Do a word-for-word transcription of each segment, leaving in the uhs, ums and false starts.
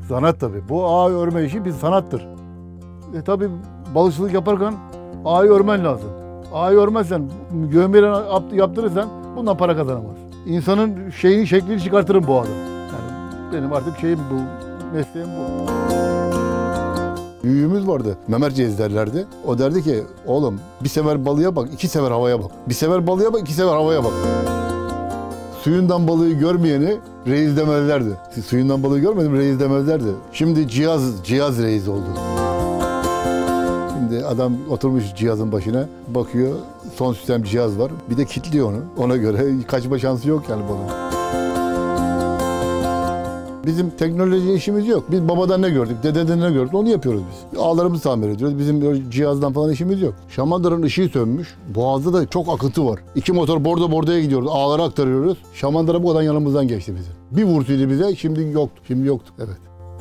Sanat tabii. Bu ağ örme işi bir sanattır. E tabii balıkçılık yaparken ağayı örmen lazım. Ağayı örmezsen, göğmeyle yaptırırsan bundan para kazanamaz. İnsanın şeyini, şeklini çıkartırım bu adam. Yani benim artık şeyim bu, mesleğim bu. Büyüğümüz vardı, Memerceğiz derlerdi. O derdi ki, oğlum bir sefer balığa bak, iki sefer havaya bak. Bir sefer balığa bak, iki sefer havaya bak. Suyundan balığı görmeyeni reis demezlerdi. Siz suyundan balığı görmedim, reis demezlerdi. Şimdi cihaz, cihaz reis oldu. Şimdi adam oturmuş cihazın başına, bakıyor, son sistem cihaz var. Bir de kilitliyor onu. Ona göre kaçma şansı yok yani balığın. Bizim teknoloji işimiz yok. Biz babadan ne gördük, dededen ne gördük onu yapıyoruz biz. Ağlarımızı tamir ediyoruz. Bizim cihazdan falan işimiz yok. Şamandıra'nın ışığı sönmüş. Boğaz'da da çok akıntı var. İki motor bordo bordoya gidiyoruz. Ağlara aktarıyoruz. Şamandıra bu kadar yanımızdan geçti bizim. Bir vursuydu bize, şimdi yoktu. Şimdi yoktu, evet.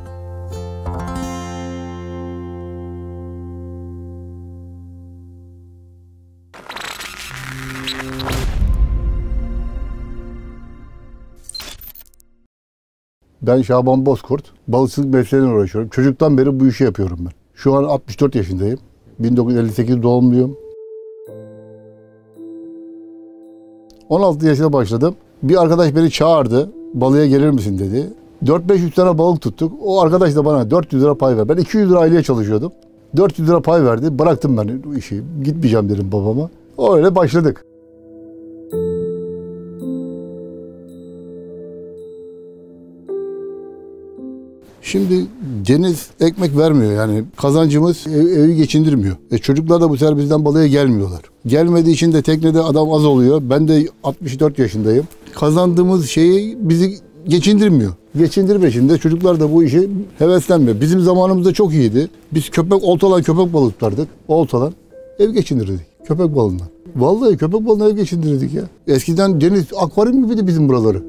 Ben Şaban Bozkurt, balıkçılık mesleğiyle uğraşıyorum. Çocuktan beri bu işi yapıyorum ben. Şu an altmış dört yaşındayım. bin dokuz yüz elli sekiz doğumluyum. on altı yaşında başladım. Bir arkadaş beni çağırdı, balığa gelir misin dedi. dört beş yüz tane balık tuttuk. O arkadaş da bana dört yüz lira pay verdi. Ben iki yüz lira aileye çalışıyordum. dört yüz lira pay verdi. Bıraktım ben bu işi. Gitmeyeceğim dedim babama. Öyle başladık. Şimdi deniz ekmek vermiyor yani kazancımız ev, evi geçindirmiyor. E çocuklar da bu sefer bizden balığa gelmiyorlar. Gelmediği için de teknede adam az oluyor. Ben de altmış dört yaşındayım. Kazandığımız şeyi bizi geçindirmiyor. Geçindirme şimdi çocuklar da bu işe heveslenmiyor. Bizim zamanımızda çok iyiydi. Biz köpek oltalan köpek balığı tutardık. Oltalan ev geçindirirdik köpek balığından. Vallahi köpek balığından ev geçindirirdik ya. Eskiden deniz akvaryum gibiydi bizim buraları.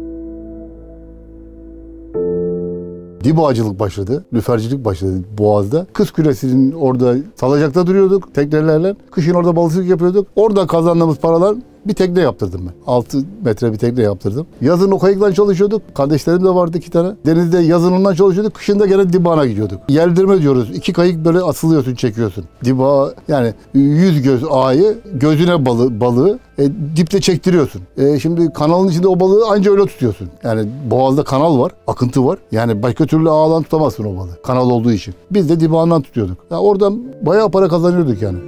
Dibağcılık başladı, lüfercilik başladı Boğaz'da. Kız Kulesi'nin orada salacakta duruyorduk teknelerle. Kışın orada balıkçılık yapıyorduk. Orada kazandığımız paralar bir tekne yaptırdım ben. altı metre bir tekne yaptırdım. Yazın o kayıkla çalışıyorduk. Kardeşlerim de vardı iki tane. Denizde yazın ondan çalışıyorduk. Kışın da gene dibağına gidiyorduk. Yeldirme diyoruz. İki kayık böyle asılıyorsun, çekiyorsun. Dibağa yani yüz göz ağayı gözüne balı, balığı e, dipte çektiriyorsun. E, şimdi kanalın içinde o balığı anca öyle tutuyorsun. Yani Boğaz'da kanal var, akıntı var. Yani başka türlü ağlan tutamazsın o balığı. Kanal olduğu için. Biz de dibağından tutuyorduk. Yani oradan bayağı para kazanıyorduk yani.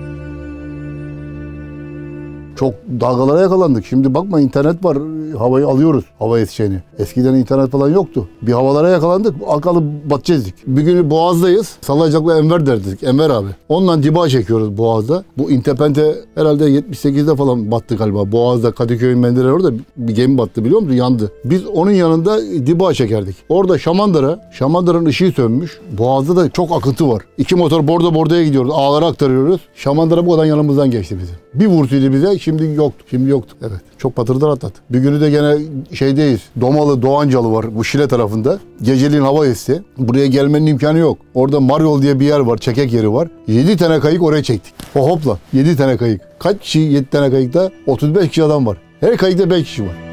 Çok dalgalara yakalandık. Şimdi bakma internet var. Havayı alıyoruz. Hava yetişeni. Eskiden internet falan yoktu. Bir havalara yakalandık. Alkalı batacaktık. Bir gün Boğaz'dayız. Salacaklı Enver derdik. Enver abi. Ondan diba çekiyoruz Boğaz'da. Bu Intepente herhalde yetmiş sekizde falan battı galiba. Boğaz'da Kadıköy'ün Menderes orada bir gemi battı biliyor musun? Yandı. Biz onun yanında diba çekerdik. Orada Şamandıra. Şamandıra'nın ışığı sönmüş. Boğaz'da da çok akıntı var. İki motor bordo bordoya gidiyoruz. Ağlara aktarıyoruz. Şamandıra bu kadar yanımızdan geçti bizi. Bir vursuydu bize. Şimdi yoktu. Şimdi yoktu. Evet. Çok patırdan atlattık. Bir günü de gene şeydeyiz. Domalı, Doğancalı var. Bu Şile tarafında. Geceliğin hava esti. Buraya gelmenin imkanı yok. Orada Maryol diye bir yer var. Çekek yeri var. Yedi tane kayık oraya çektik. O hopla. Yedi tane kayık. Kaç kişi yedi tane kayıkta? otuz beş kişi adam var. Her kayıkta beş kişi var.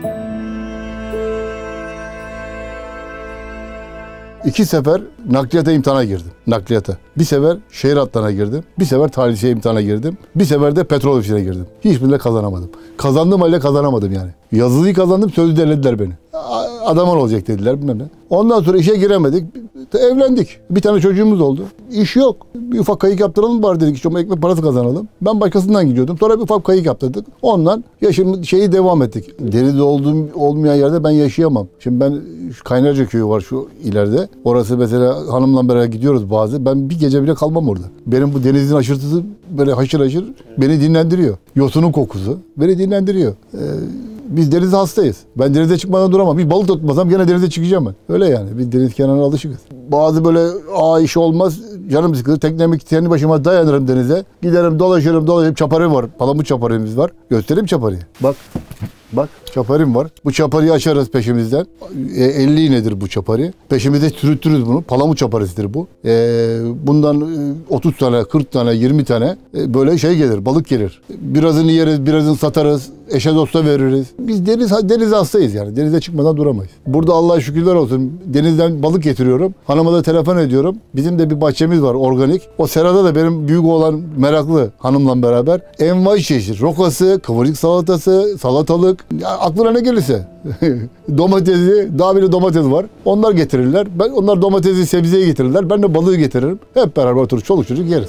İki sefer nakliyata imtihana girdim. Nakliyata. Bir sefer şehir hatlarına girdim. Bir sefer talihsiye imtihana girdim. Bir sefer de petrol ofisine girdim. Hiçbirine kazanamadım. Kazandığım halde kazanamadım yani. Yazılıyı kazandım, sözlü delediler beni. Adamın olacak dediler bilmem ne. Ondan sonra işe giremedik. Evlendik. Bir tane çocuğumuz oldu. İş yok. Bir ufak kayık yaptıralım bari dedik. İşte ekmek parası kazanalım. Ben başkasından gidiyordum. Sonra bir ufak kayık yaptırdık. Ondan yaşım şeyi devam ettik. Denizde olduğum olmayan yerde ben yaşayamam. Şimdi ben Kaynarca köyü var şu ileride. Orası mesela hanımla beraber gidiyoruz bazı. Ben bir gece bile kalmam orada. Benim bu denizin aşırtısı böyle haşır haşır beni dinlendiriyor. Yosunun kokusu beni dinlendiriyor. Ee, Biz denize hastayız. Ben denize çıkmadan duramam. Bir balık tutmasam gene denize çıkacağım ben. Öyle yani. Biz deniz kenarına alışıkız. Bazı böyle aa iş olmaz. Canım sıkılır. Teknemi kendi başıma dayanırım denize. Giderim dolaşırım dolaşırım. Çaparı var. Palamut çaparımız var. Göstereyim çaparıyı. Bak. Bak çaparim var. Bu çaparıyı açarız peşimizden. E, elli iğnedir bu çaparı. Peşimizde sürüttürürüz bunu. Palamut çaparısıdır bu. E, bundan otuz tane, kırk tane, yirmi tane e, böyle şey gelir. Balık gelir. Birazını yeriz, birazını satarız. eşe dosta veririz. Biz deniz deniz hastayız yani. Denize çıkmadan duramayız. Burada Allah'a şükürler olsun. Denizden balık getiriyorum. Hanıma da telefon ediyorum. Bizim de bir bahçemiz var organik. O serada da benim büyük oğlan meraklı hanımla beraber. Envai çeşit. Rokası, kıvırcık salatası, salatalık. Ya aklına ne gelirse. Domatesi, daha bile domates var. Onlar getirirler. Ben, onlar domatesi, sebzeyi getirirler. Ben de balığı getiririm. Hep beraber oturup çoluk çocuk yeriz.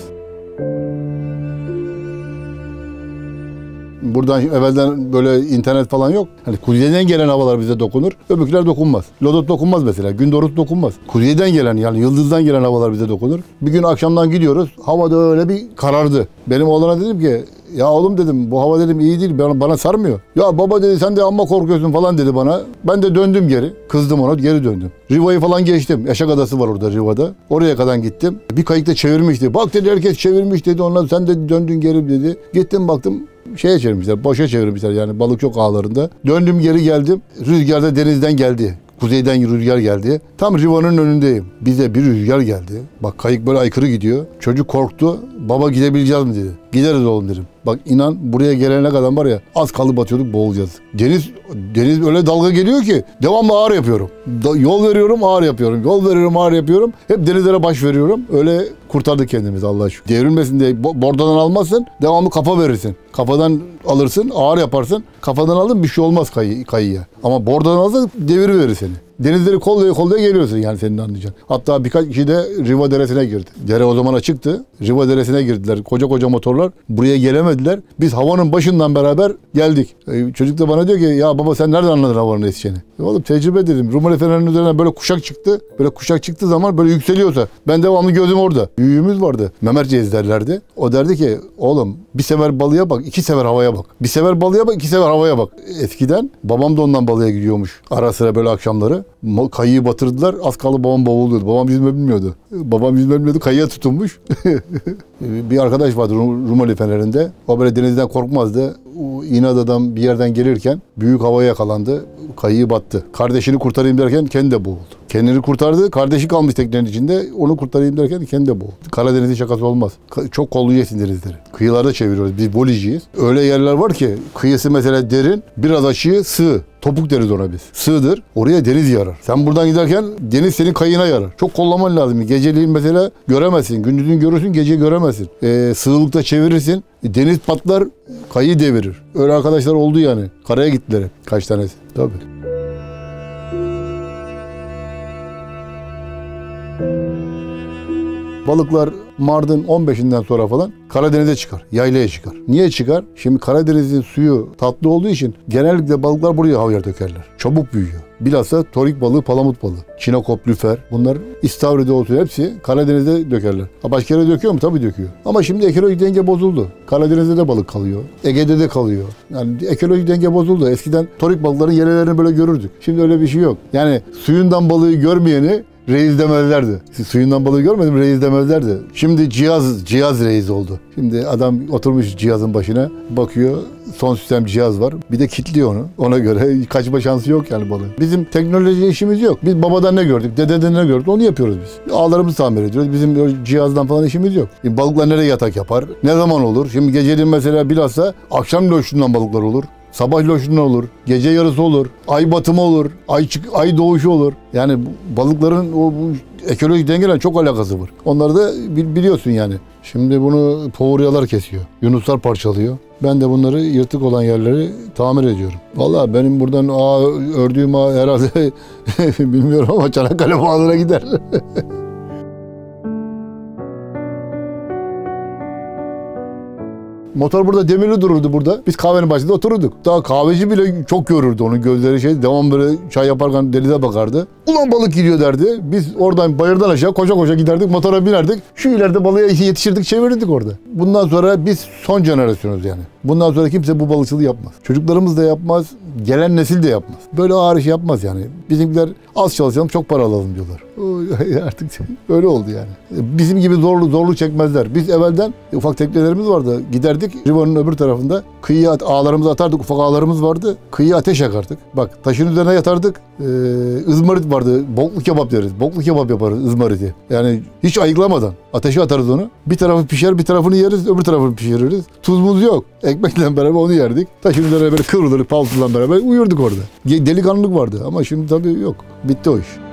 Buradan evvelden böyle internet falan yok. Hani kuzeyden gelen havalar bize dokunur. Öbürküler dokunmaz. Lodot dokunmaz mesela. Gündoğdu dokunmaz. Kuzeyden gelen yani yıldızdan gelen havalar bize dokunur. Bir gün akşamdan gidiyoruz. Havada öyle bir karardı. Benim oğlana dedim ki ya oğlum dedim bu hava dedim iyi değil bana, bana sarmıyor. Ya baba dedi sen de amma korkuyorsun falan dedi bana. Ben de döndüm geri. Kızdım ona geri döndüm. Riva'yı falan geçtim. Eşek Adası var orada Riva'da. Oraya kadar gittim. Bir kayıkta çevirmişti. Bak dedi herkes çevirmiş dedi. Ondan sen de döndün geri dedi. Gittim baktım şeye çevirmişler. Boşa çevirmişler yani balık çok ağlarında. Döndüm geri geldim. Rüzgarda denizden geldi. Kuzeyden rüzgar geldi. Tam Riva'nın önündeyim. Bize bir rüzgar geldi. Bak kayık böyle aykırı gidiyor. Çocuk korktu. Baba gidebileceğiz mi dedi. Gideriz oğlum dedim. Bak inan buraya gelene kadar var ya az kalıp atıyorduk boğulacağız. Deniz deniz öyle dalga geliyor ki devamlı ağır yapıyorum. Da, yol veriyorum ağır yapıyorum. Yol veriyorum ağır yapıyorum. Hep denizlere baş veriyorum. Öyle kurtardık kendimizi Allah'a şükür. Devrilmesin diye bordadan almazsın. Devamlı kafa verirsin. Kafadan alırsın ağır yaparsın. Kafadan aldın bir şey olmaz kayı, kayıya. Ama bordadan alırsan devir verir seni. Denizleri kollaya kollaya geliyorsun yani senin anlayacağın. Hatta birkaç kişi de Riva Deresi'ne girdi. Dere o zaman açıktı. Riva Deresi'ne girdiler. Koca koca motorlar. Buraya gelemediler. Biz havanın başından beraber geldik. Ee, çocuk da bana diyor ki ya baba sen nereden anladın havanın eseceğini? E oğlum tecrübe dedim. Rumeli Fener'in üzerine böyle kuşak çıktı. Böyle kuşak çıktığı zaman böyle yükseliyorsa. Ben devamlı gözüm orada. Büyüğümüz vardı. Memerceğiz derlerdi. O derdi ki oğlum bir sefer balığa bak, iki sefer havaya bak. Bir sefer balığa bak, iki sefer havaya bak. Eskiden babam da ondan balığa gidiyormuş. Ara sıra böyle akşamları. Kayığı batırdılar. Az kaldı babam boğuluyordu. Babam yüzme bilmiyordu. Babam yüzme bilmiyordu. Kayığa tutunmuş. Bir arkadaş vardı Rumeli Fener'inde. O böyle denizden korkmazdı. O İnada'dan bir yerden gelirken büyük havaya yakalandı. Kayığı battı. Kardeşini kurtarayım derken kendi de boğuldu. Kendini kurtardı. Kardeşi kalmış teknenin içinde. Onu kurtarayım derken kendi de boğuldu. Karadeniz'in şakası olmaz. Çok kollayacaksın denizleri. Kıyılarda çeviriyoruz. Biz voleyciyiz. Öyle yerler var ki kıyısı mesela derin. Biraz aşığı sığ. Topuk deriz ona biz. Sığdır. Oraya deniz yarar. Sen buradan giderken deniz senin kayığına yarar. Çok kollaman lazım. Geceliğin mesela göremezsin. Gündüzün görürsün, gece göremezsin. Ee, sığlıkta çevirirsin. Deniz patlar, kayığı devirir. Öyle arkadaşlar oldu yani. Karaya gittiler kaç tanesi. Tabii. Balıklar Mart'ın on beşinden sonra falan Karadeniz'e çıkar. Yaylaya çıkar. Niye çıkar? Şimdi Karadeniz'in suyu tatlı olduğu için genellikle balıklar buraya havyar dökerler. Çabuk büyüyor. Bilhassa torik balığı, palamut balığı, çinekop, lüfer bunlar istavri'de olsun hepsi Karadeniz'de dökerler. Ha başka yere döküyor mu? Tabii döküyor. Ama şimdi ekolojik denge bozuldu. Karadeniz'de de balık kalıyor. Ege'de de kalıyor. Yani ekolojik denge bozuldu. Eskiden torik balıkların yerelerini böyle görürdük. Şimdi öyle bir şey yok. Yani suyundan balığı görmeyeni reis demezlerdi. Siz suyundan balığı görmedim reis demezlerdi. Şimdi cihaz cihaz reis oldu. Şimdi adam oturmuş cihazın başına bakıyor. Son sistem cihaz var. Bir de kilitliyor onu. Ona göre kaçma şansı yok yani balığın. Bizim teknoloji işimiz yok. Biz babadan ne gördük, dededen ne gördük onu yapıyoruz biz. Ağlarımızı tamir ediyoruz. Bizim cihazdan falan işimiz yok. Şimdi balıklar nereye yatak yapar? Ne zaman olur? Şimdi geceliğin mesela bilhassa akşam loşundan balıklar olur. Sabah loşunu olur, gece yarısı olur, ay batımı olur, ay çık, ay doğuşu olur. Yani balıkların o bu ekolojik dengeyle çok alakası var. Onları da biliyorsun yani. Şimdi bunu povuryalar kesiyor, yunuslar parçalıyor. Ben de bunları yırtık olan yerleri tamir ediyorum. Vallahi benim buradan ağ ördüğüm ağ herhalde bilmiyorum ama Çanakkale Boğazı'na gider. Motor burada demirli dururdu burada. Biz kahvenin başında otururduk. Daha kahveci bile çok görürdü onun gözleri şey. Devam böyle çay yaparken denize bakardı. Ulan balık gidiyor derdi. Biz oradan bayırdan aşağı koşa koşa giderdik. Motora binerdik. Şu ileride balığa yetişirdik çevirirdik orada. Bundan sonra biz son jenerasyonuz yani. Bundan sonra kimse bu balıkçılığı yapmaz. Çocuklarımız da yapmaz. Gelen nesil de yapmaz. Böyle ağır iş yapmaz yani. Bizimkiler az çalışalım çok para alalım diyorlar. Artık öyle oldu yani. Bizim gibi zorlu zorlu çekmezler. Biz evvelden ufak teknelerimiz vardı. Giderdik Riva'nın öbür tarafında. Kıyıya ağlarımızı atardık. Ufak ağlarımız vardı. Kıyıya ateş yakardık. Bak taşın üzerine yatardık. Ee, ızmarit vardı. Boklu kebap deriz. Boklu kebap yaparız ızmariti. Yani hiç ayıklamadan ateşe atarız onu. Bir tarafı pişer bir tarafını yeriz. Öbür tarafını pişiririz. Tuzumuz yok. Ekmekle beraber onu yerdik. Taşın üzerine böyle kıvrılır paltolarla beraber uyurduk orada. Delikanlılık vardı ama şimdi tabii yok. Bitti o iş.